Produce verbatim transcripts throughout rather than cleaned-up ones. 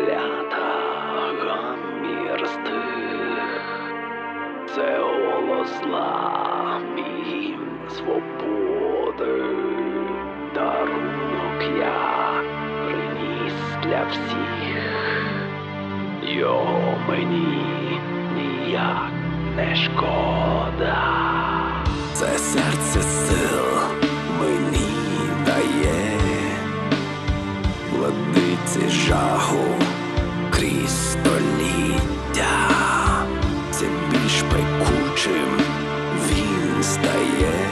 малята гамірстих, це голос зла, мій свободи, дарунок я приніс для всіх, його мені ніяк не шкода. Це серце сил мені дає, владиці жаху крізь століття, це більш пекучим він стає,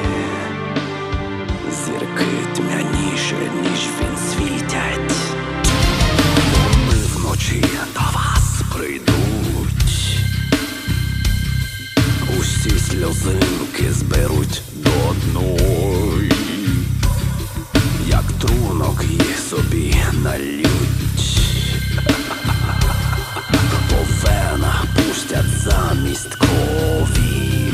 зірки тьмяніше, ніж він світять. Вони вночі до вас прийдуть, усі сльозинки зберуть до одної, як трунок їх собі нальють, по венах пустять замість крові.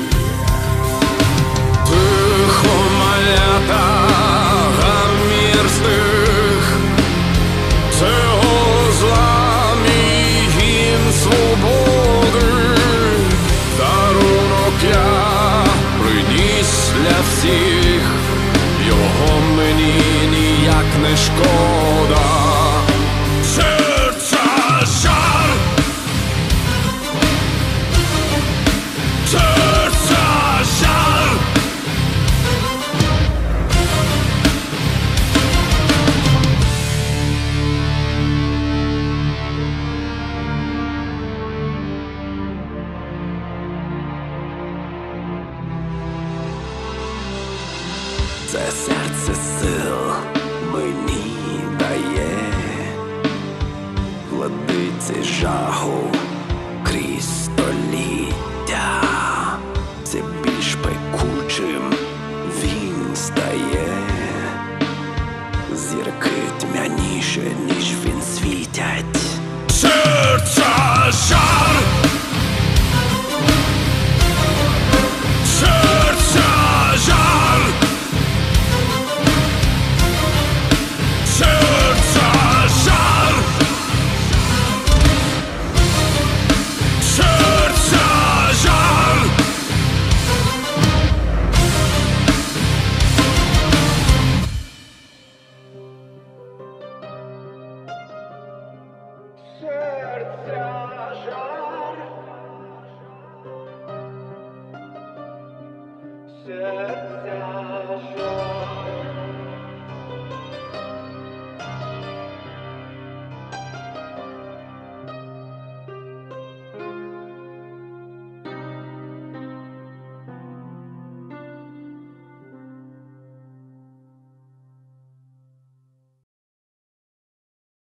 Тихо, малята гамірстих, це голос зла, мій гімн свободи, дарунок я приніс для всіх, його мені ніяк не шкода. Серця жар, серця жар. Це серце сил мені дає, владиці жаху